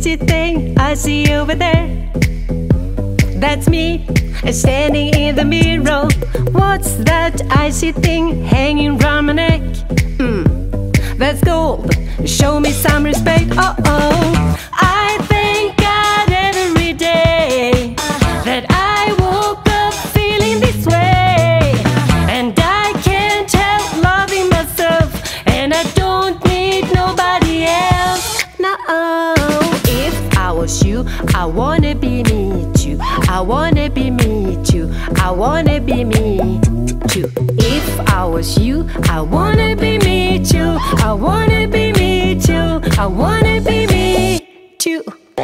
icy thing I see over there? That's me, standing in the mirror. What's that icy thing hanging round my neck? That's gold, show me some respect. Oh, I thank God every day that I woke up feeling this way. And I can't help loving myself, and I don't need nobody else. No, if I was you, I wanna be me too. I wanna be me too. I wanna be me too. If I was you, I wanna be me too. I wanna be me too. I wanna be me too.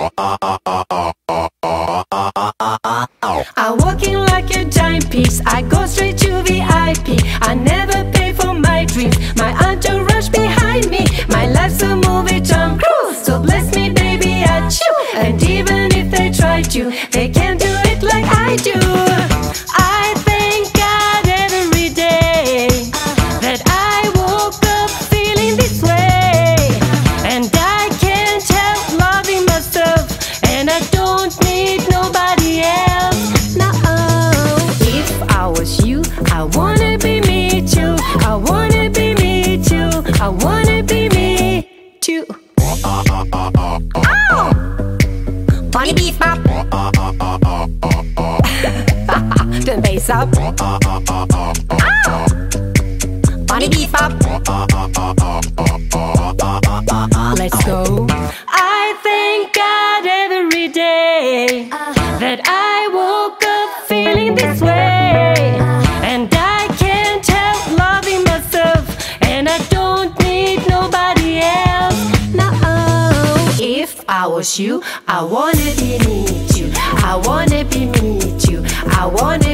I'm walking like a timepiece. I go straight to VIP. I never pay for my dreams. My entourage behind me. My life's a movie, Tom Cruise. So bless me, baby, I chew. And even if they try to, they can't do it like I do. I thank God every day that I woke up feeling this way. And I can't help loving myself, and I don't need nobody else. No, if I was you, I wanna be me too. I wanna be me too. I wanna be me too. Bunny beef up. Turn bass up. Bunny beef up. Let's go. I thank God every day that I woke up feeling this way. And I can't help loving myself, and I don't need nobody else. No, if I was you, I wanna be me too. I wanna be me too. I wanna